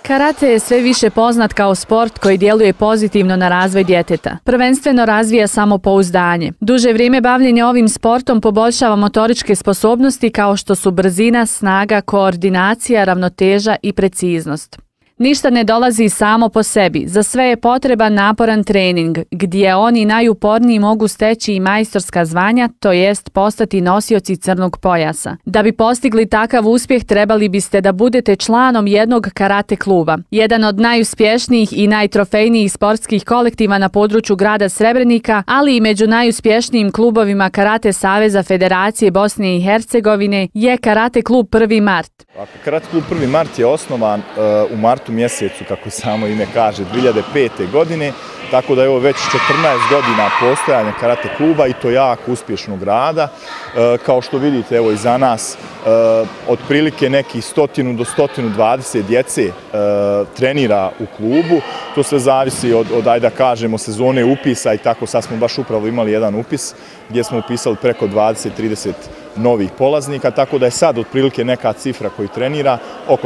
Karate je sve više poznat kao sport koji djeluje pozitivno na razvoj djeteta. Prvenstveno razvija samopouzdanje. Duže vrijeme bavljenja ovim sportom poboljšava motoričke sposobnosti kao što su brzina, snaga, koordinacija, ravnoteža i preciznost. Ništa ne dolazi samo po sebi, za sve je potreban naporan trening, gdje oni najuporniji mogu steći i majstorska zvanja, to jest postati nosioci crnog pojasa. Da bi postigli takav uspjeh trebali biste da budete članom jednog karate kluba. Jedan od najuspješnijih i najtrofejnijih sportskih kolektiva na području grada Srebrenika, ali i među najuspješnijim klubovima Karate Saveza Federacije Bosne i Hercegovine je Karate klub 1. Mart. Karate klub 1. Mart je osnovan u martu mjesecu, kako samo ime kaže, 2005. godine, tako da je ovo već 14 godina postojanja karate kluba i to jako uspješnog rada. Kao što vidite, evo iza nas, otprilike nekih 100 do 120 djece trenira u klubu. To sve zavisi od ajde da kažemo, sezone upisa i tako. Sad smo baš upravo imali jedan upis gdje smo upisali preko 20-30 novih polaznika, tako da je sad otprilike neka cifra koji trenira oko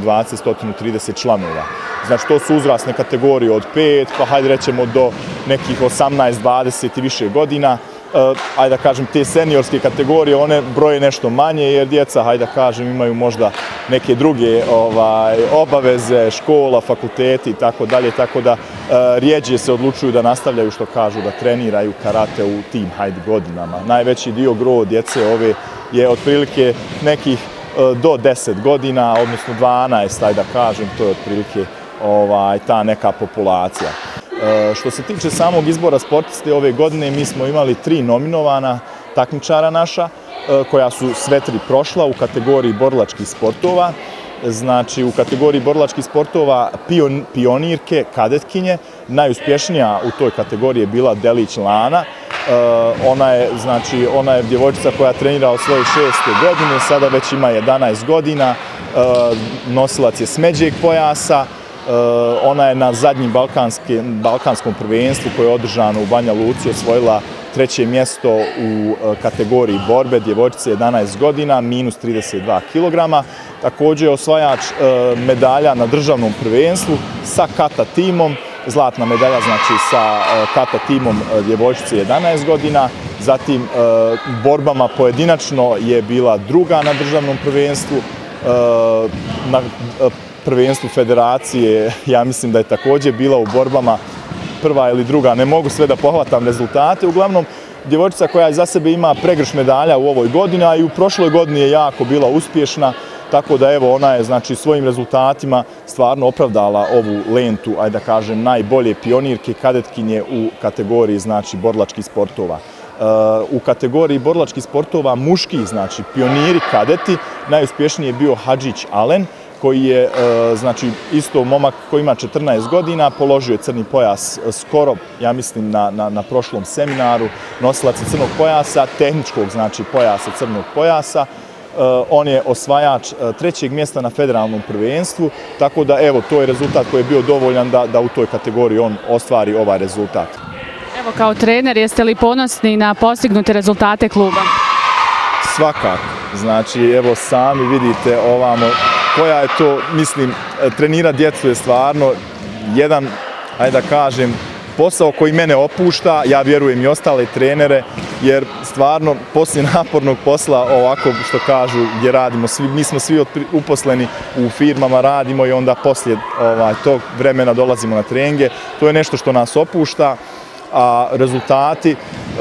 120-130 članova. Znači to su uzrasne kategorije od 5, pa hajde rećemo do nekih 18-20 i više godina. Hajde da kažem, te seniorske kategorije, one broje nešto manje jer djeca, hajde da kažem, imaju možda neke druge obaveze, škola, fakulteti i tako dalje, tako da rijeđe se odlučuju da nastavljaju, što kažu, da treniraju karate u tim godinama. Najveći dio gro djece ove je otprilike nekih do 10 godina, odnosno 12, hajde da kažem, to je otprilike ta neka populacija. Što se tiče samog izbora sportiste ove godine, mi smo imali 3 nominovana takmičara naša, koja su sve 3 prošla u kategoriji borilačkih sportova. Znači, u kategoriji borilačkih sportova pionirke, kadetkinje, najuspješnija u toj kategoriji je bila Delić Lana. Ona je djevojčica koja trenira od svoje 6. godine, sada već ima 11 godina, nosilac je smeđeg pojasa. Ona je na zadnjem balkanskom prvenstvu koje je održano u Banja Luci osvojila 3. mjesto u kategoriji borbe, djevojčice 11 godina, minus 32 kg. Također je osvajač medalja na državnom prvenstvu sa kata timom, zlatna medalja znači sa kata timom djevojčice 11 godina, zatim borbama pojedinačno je bila druga na državnom prvenstvu, na prvenstvu federacije, ja mislim da je također bila u borbama prva ili druga, ne mogu sve da pohvatam rezultate. Uglavnom, djevojčica koja za sebe ima pregrš medalja u ovoj godini, a i u prošloj godini je jako bila uspješna, tako da evo ona je znači svojim rezultatima stvarno opravdala ovu lentu, ajde da kažem, najbolje pionirke kadetkinje u kategoriji znači borilačkih sportova. U kategoriji borilačkih sportova muški, znači pioniri kadeti, najuspješniji je bio Hadžić Alen, koji je, znači, isto momak koji ima 14 godina, položio je crni pojas skoro, ja mislim, na prošlom seminaru, nosilac je crnog pojasa, tehničkog, znači, pojasa, crnog pojasa. On je osvajač 3. mjesta na federalnom prvenstvu, tako da, evo, to je rezultat koji je bio dovoljan da u toj kategoriji on ostvari ovaj rezultat. Evo, kao trener, jeste li ponosni na postignute rezultate kluba? Svakako. Znači, evo, sami vidite ovamo koja je to, mislim, trenirati djecu je stvarno jedan, ajde da kažem, posao koji mene opušta, ja vjerujem i ostale trenere, jer stvarno poslije napornog posla, ovako što kažu, gdje radimo, mi smo svi uposleni u firmama, radimo i onda poslije tog vremena dolazimo na treninge, to je nešto što nas opušta, a rezultati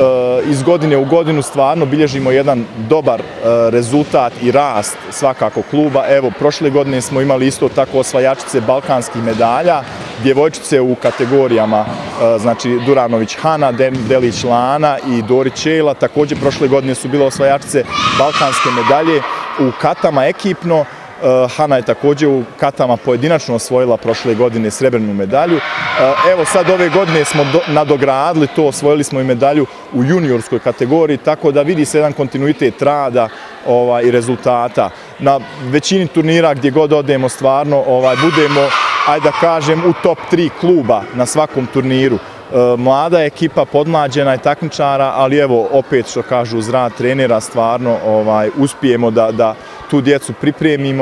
iz godine u godinu stvarno bilježimo jedan dobar rezultat i rast svakako kluba. Evo, prošle godine smo imali isto tako osvajačice balkanskih medalja, djevojčice u kategorijama, znači Duranović Hana, Delić Lana i Dorić Čela. Također prošle godine su bile osvajačice balkanske medalje u katama ekipno. Hana je također u katama pojedinačno osvojila prošle godine srebrnu medalju. Evo sad ove godine smo nadogradili to, osvojili smo i medalju u juniorskoj kategoriji, tako da vidi se jedan kontinuitet rada i rezultata. Na većini turnira gdje god odemo stvarno budemo, ajde da kažem, u top 3 kluba na svakom turniru. Mlada je ekipa, podmlađena je takmičara, ali evo opet što kažu uz rad trenera stvarno uspijemo da tu djecu pripremimo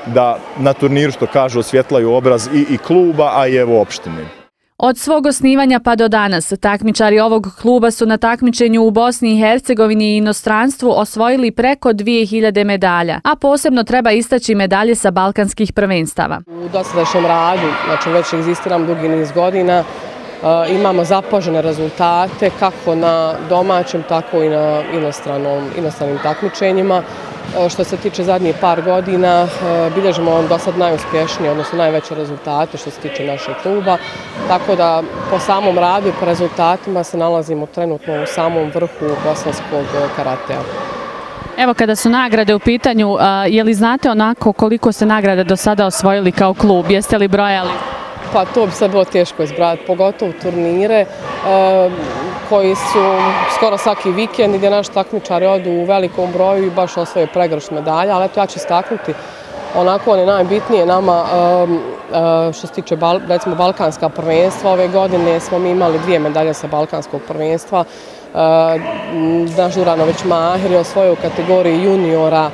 da na turniru, što kažu, osvjetlaju obraz i kluba, a i evo opštine. Od svog osnivanja pa do danas, takmičari ovog kluba su na takmičenju u Bosni i Hercegovini i inostranstvu osvojili preko 2000 medalja, a posebno treba istaći medalje sa balkanskih prvenstava. U dosadašnjem radu, znači već egzistiram dugi niz godina, imamo zapažene rezultate kako na domaćem, tako i na inostranim takmičenjima. Što se tiče zadnjih par godina, bilježimo do sad najuspješnije, odnosno najveće rezultate što se tiče našeg kluba. Tako da po samom radu i po rezultatima se nalazimo trenutno u samom vrhu bosanskog karatea. Evo, kada su nagrade u pitanju, je li znate onako koliko se nagrade do sada osvojili kao klub? Jeste li brojali? Pa to bi sad bilo teško izbrati, pogotovo turnire koji su skoro svaki vikend gdje naši takmičari odu u velikom broju i baš osvoje pregršt medalja, ali eto ja ću istaknuti onako one najbitnije nama što se tiče recimo balkanska prvenstva. Ove godine smo mi imali 2 medalje sa balkanskog prvenstva. Naš Duranović Mahir je osvojio u kategoriji juniora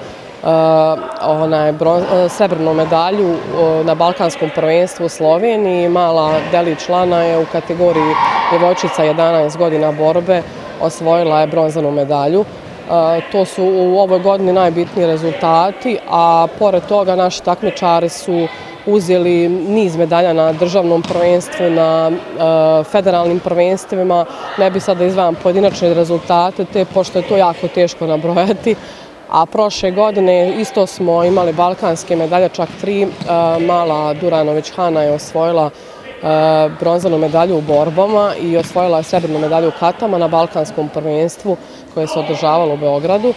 srebrnu medalju na balkanskom prvenstvu u Sloveniji. Mala Delić Lana je u kategoriji djevojčica 11 godina borbe osvojila je bronzanu medalju. To su u ovoj godini najbitniji rezultati, a pored toga naši takmičari su uzeli niz medalja na državnom prvenstvu, na federalnim prvenstvima. Ne bi sad da izdvajam pojedinačne rezultate, pošto je to jako teško nabrojati. A prošle godine isto smo imali balkanske medalje, čak 3. Mala Duranović Hana je osvojila bronzanu medalju u borbama i osvojila je srebrnu medalju u katama na balkanskom prvenstvu koje se održavalo u Beogradu.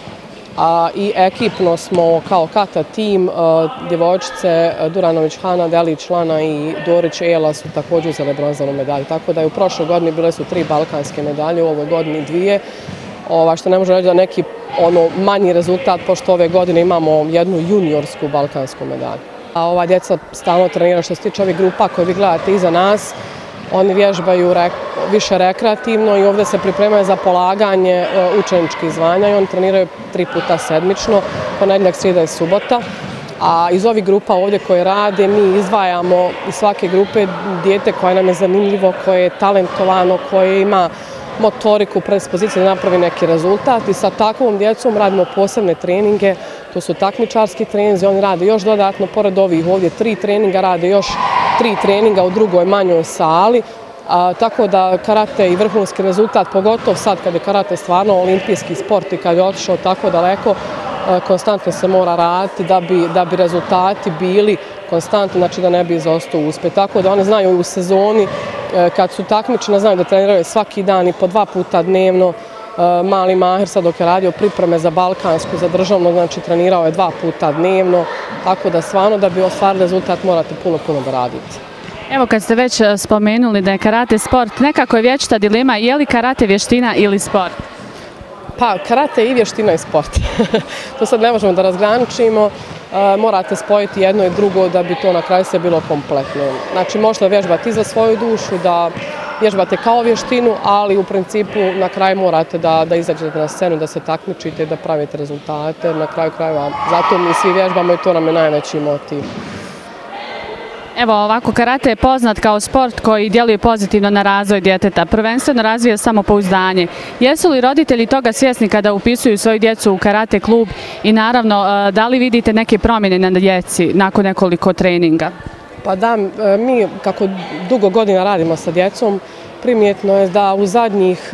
I ekipno smo kao kata tim, djevojčice Duranović Hana, Delić Lana i Dorić Ela su također uzele bronzanu medalju. Tako da je u prošloj godini bile su 3 balkanske medalje, u ovoj godini 2. Što ne može reći da neki manji rezultat, pošto ove godine imamo jednu juniorsku balkansku medalju. Ova djeca stalno trenira što se tiče ovih grupa koje vi gledate iza nas. Oni vježbaju više rekreativno i ovdje se pripremaju za polaganje učeničkih zvanja i oni treniraju 3 puta sedmično, ponedjeljak, srijeda i subota. A iz ovih grupa ovdje koje rade mi izdvajamo iz svake grupe dijete koje nam je zanimljivo, koje je talentovano, koje ima motoriku, predispoziciju da napravi neki rezultat i sa takvom djecom radimo posebne treninge, to su takmičarski treninzi, oni rade još dodatno, pored ovih ovdje 3 treninga, rade još 3 treninga u drugoj manjoj sali, tako da karate i vrhunski rezultat, pogotovo sad kad je karate stvarno olimpijski sport i kad je otišao tako daleko, konstantno se mora raditi da bi rezultati bili konstantno, znači da ne bi izostao uspjeh. Tako da oni znaju u sezoni, kad su takmičene, znaju da treniraju svaki dan i po 2 puta dnevno. Mali Mahir sad dok je radio pripreme za balkansku, za državno, znači trenirao je 2 puta dnevno, tako da stvarno da bi ostvarili rezultat morate puno da radite. Evo, kad ste već spomenuli da je karate sport, nekako je vječita dilema, je li karate vještina ili sport? Pa, karate je i vještina i sport. To sad ne možemo da razgraničimo. Morate spojiti jedno i drugo da bi to na kraju sve bilo kompletno. Znači, možete vježbati i za svoju dušu, da vježbate kao vještinu, ali u principu na kraju morate da izađete na scenu, da se takmičite, da pravite rezultate. Na kraju krajeva, zato mi svi vježbamo i to nam je najveći motiv. Evo, ovako, karate je poznat kao sport koji djeluje pozitivno na razvoj djeteta, prvenstveno razvija samopouzdanje. Jesu li roditelji toga svjesni kada upisuju svoju djecu u karate klub i naravno, da li vidite neke promjene na djeci nakon nekoliko treninga? Pa da, mi kako dugo godina radimo sa djecom, primjetno je da u zadnjih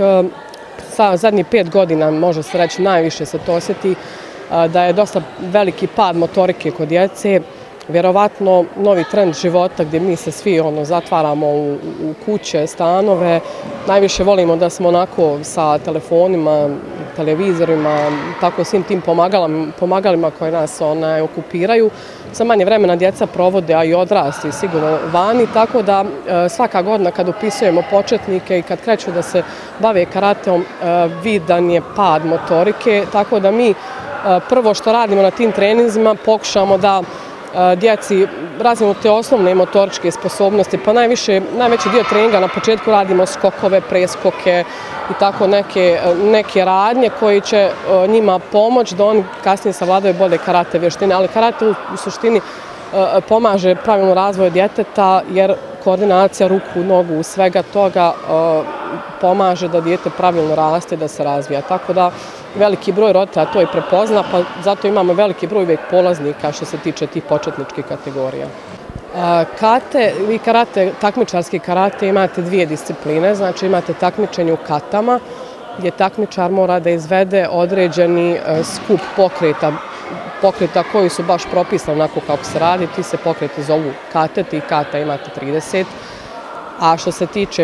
5 godina, može se reći najviše se to osjeti, da je dosta veliki pad motorike kod djece. Vjerovatno novi trend života gdje mi se svi zatvaramo u kuće, stanove. Najviše volimo da smo onako sa telefonima, televizorima, tako svim tim pomagalima koje nas okupiraju. Za manje vremena djeca provode, a i odrasli sigurno vani, tako da svaka godina kad upisujemo početnike i kad kreću da se bave karateom, vidan je pad motorike, tako da mi prvo što radimo na tim treninzima pokušamo da djeci razvijemo te osnovne motoričke sposobnosti, pa najveći dio treninga na početku radimo skokove, preskoke i tako neke radnje koji će njima pomoći da oni kasnije savladaju bolje karate vještine, ali karate u suštini pomaže pravilnom razvoju djeteta jer koordinacija ruku, nogu, svega toga pomaže da dijete pravilno raste, da se razvija. Tako da veliki broj roditelja to i prepozna, pa zato imamo veliki broj uvijek polaznika što se tiče tih početničkih kategorija. Vi karate, takmičarski karate imate dvije discipline, znači imate takmičenje u katama gdje takmičar mora da izvede određeni skup pokreta koji su baš propisani onako kako se radi, ti se pokreti zovu kate, tih kata imate 30. A što se tiče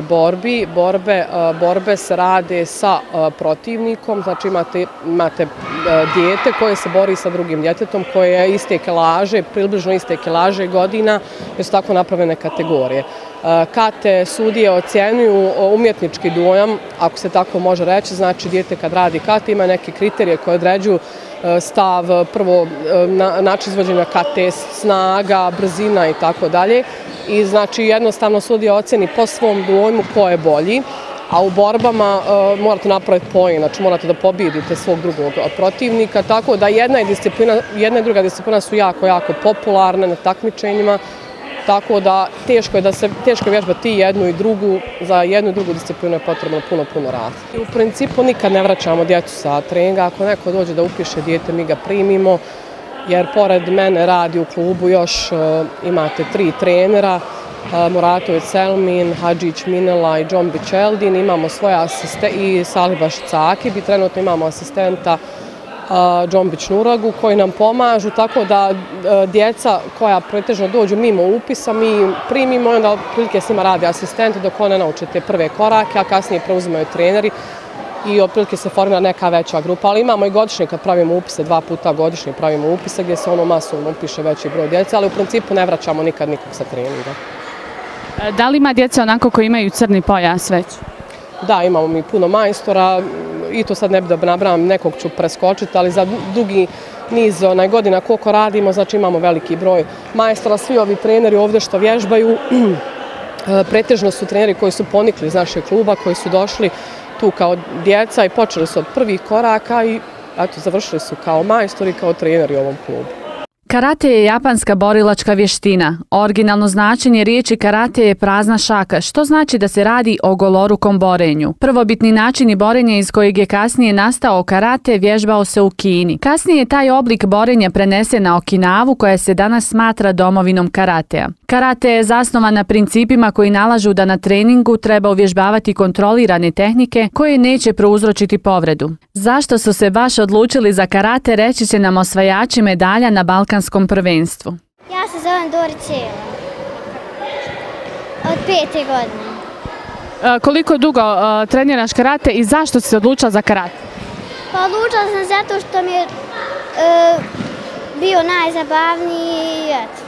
borbe se rade sa protivnikom, znači imate dijete koje se bori sa drugim djetetom koje je iste kilaže, približno iste kilaže godina, jer su tako napravljene kategorije. Kate sudije ocjenjuju umjetnički dojam, ako se tako može reći, znači dijete kad radi kate ima neke kriterije koje određuju stav, prvo način izvođenja kate, snaga, brzina i tako dalje. I znači jednostavno sudija ocjeni po svom dojmu ko je bolji, a u borbama morate napraviti poen, znači morate da pobjedite svog drugog protivnika, tako da jedna i druga disciplina su jako popularne na takmičenjima, tako da teško je vježbati jednu i drugu, za jednu i drugu disciplinu je potrebno puno rada. U principu nikad ne vraćamo djecu sa treninga, ako neko dođe da upiše dijete mi ga primimo, jer pored mene radi u klubu još imate 3 trenera, Muratović Selmin, Hadžić Minela i Džombić Eldin, imamo svoje asistente i Salibaš Cakibi, trenutno imamo asistenta Džombić Nuragu koji nam pomažu, tako da djeca koja pretežno dođu mimo upisa mi primimo i onda prilike s njima radi asistenti dok one nauče te prve korake, a kasnije preuzimaju treneri i otprilike se formira neka veća grupa, ali imamo i godišnje kad pravimo upise, 2 puta godišnje pravimo upise gdje se masovno upiše veći broj djece, ali u principu ne vraćamo nikad nikog sa treninga. Da li ima djece onako koji imaju crni pojas već? Da, imamo mi puno majstora i to sad ne bi da nabrajam, nekog ću preskočiti, ali za dugi niz godina koliko radimo, znači imamo veliki broj majstora, svi ovi treneri ovdje što vježbaju, pretežno su treneri koji su ponikli iz našeg kluba, koji su došli tu kao djeca i počeli su od prvih koraka i završili su kao majstori, kao treneri u ovom klubu. Karate je japanska borilačka vještina. Originalno značenje riječi karate je prazna šaka, što znači da se radi o golorukom borenju. Prvobitni načini borenja iz kojeg je kasnije nastao karate vježbao se u Kini. Kasnije je taj oblik borenja prenesen na Okinavu koja se danas smatra domovinom karatea. Karate je zasnovan na principima koji nalažu da na treningu treba uvježbavati kontrolirane tehnike koje neće prouzročiti povredu. Zašto su se baš odlučili za karate reći će nam osvajači medalja na Balkanskom prvenstvu. Ja se zovem Dorica Jela. Od 5. godine. Koliko dugo treniraš karate i zašto si se odlučila za karate? Pa odlučila sam zato što mi je bio najzabavniji i eto.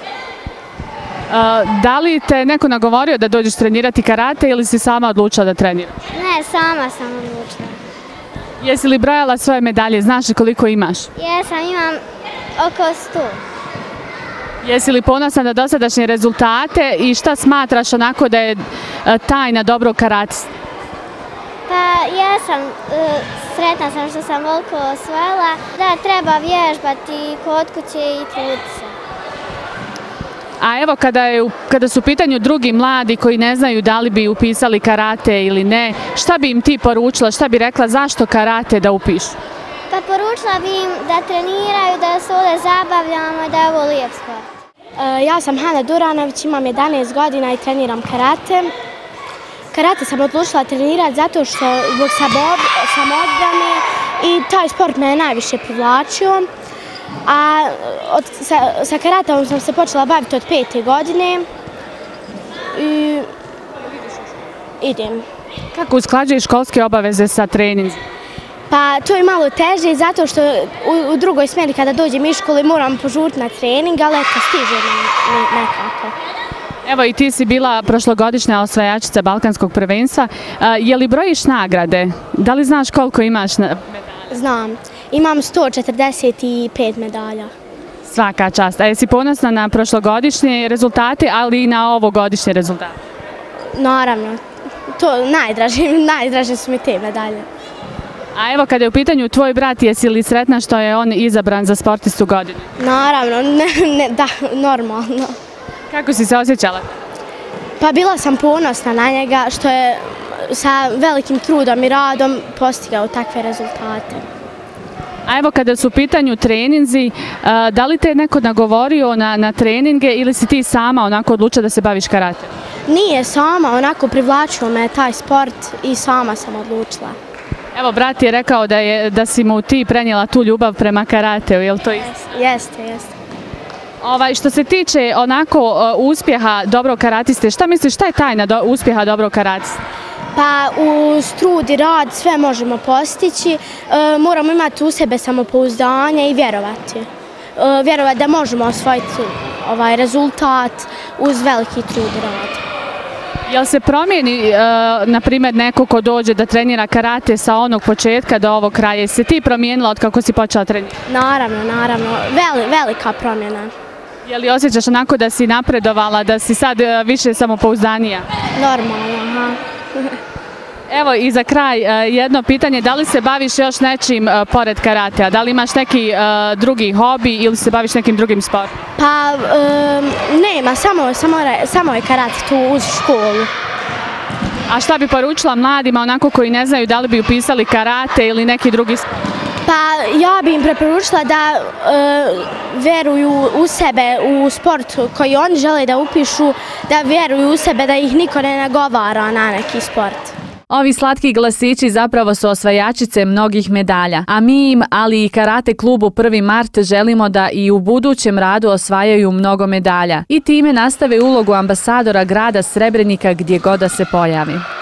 Da li te neko nagovorio da dođeš trenirati karate ili si sama odlučila da treniraš? Ne, sama sam odlučila. Jesi li brojala svoje medalje? Znaš li koliko imaš? Jesam, imam oko 100. Jesi li ponosna na dosadašnje rezultate i šta smatraš onako da je tajna dobrog karatista? Pa jesam, sretna sam što sam ovoliko osvojila. Da, treba vježbati kod kuće i truditi se. A evo kada su u pitanju drugi mladi koji ne znaju da li bi upisali karate ili ne, šta bi im ti poručila, šta bi rekla zašto karate da upišu? Pa poručila bi im da treniraju, da se ovdje zabavljamo i da je ovo lijep sport. Ja sam Hana Duranović, imam 11 godina i treniram karate. Karate sam odlučila trenirati zato što zbog samoodbrane i taj sport me je najviše privlačio. A sa karateom sam se počela baviti od 5. godine i idem. Kako usklađuješ školske obaveze sa treningom? Pa to je malo teže zato što u drugoj smjeni kada dođem iz škole moram požuriti na trening, ali eto stižem nekako. Evo i ti si bila prošlogodišnja osvajačica Balkanskog prvenstva. Je li brojiš nagrade? Da li znaš koliko imaš medalja? Znam. Imam 145 medalja. Svaka čast. A jesi ponosna na prošlogodišnje rezultate, ali i na ovogodišnje rezultate? Naravno, to najdraže su mi te medalje. A evo, kada je u pitanju tvoj brat, jesi li sretna što je on izabran za sportistu godine? Naravno, da, normalno. Kako si se osjećala? Pa bila sam ponosna na njega što je sa velikim trudom i radom postigao takve rezultate. A evo, kada su u pitanju treninzi, da li te je neko nagovorio na treninge ili si ti sama onako odlučila da se baviš karatem? Nije sama, onako privlačio me taj sport i sama sam odlučila. Evo, brat je rekao da si mu ti prenijela tu ljubav prema karateu, je li to isto? Jeste. Što se tiče onako uspjeha dobrog karatiste, šta misliš, šta je tajna uspjeha dobrog karatiste? Pa uz trud i rad sve možemo postići, moramo imati u sebe samopouzdanje i vjerovati. Vjerovati da možemo osvojiti ovaj rezultat uz veliki trud i rad. Jel se promijeni, na primjer, neko ko dođe da trenira karate sa onog početka do ovog kraja? Jesi se ti promijenila od kako si počela trenirati? Naravno. Velika promjena. Je li osjećaš onako da si napredovala, da si sad više samopouzdanija? Normalno, aha. Evo i za kraj jedno pitanje, da li se baviš još nečim pored karatea? Da li imaš neki drugi hobi ili se baviš nekim drugim sportom? Pa nema, samo je karate tu uz školu. A šta bi poručila mladima onako koji ne znaju da li bi upisali karate ili neki drugi sport? Pa ja bi im preporučila da vjeruju u sebe, u sport koji oni žele da upišu, da vjeruju u sebe, da ih niko ne nagovara na neki sport. Ovi slatki glasići zapravo su osvajačice mnogih medalja, a mi im, ali i karate klubu 1. mart želimo da i u budućem radu osvajaju mnogo medalja i time nastave ulogu ambasadora grada Srebrenika gdje god da se pojavi.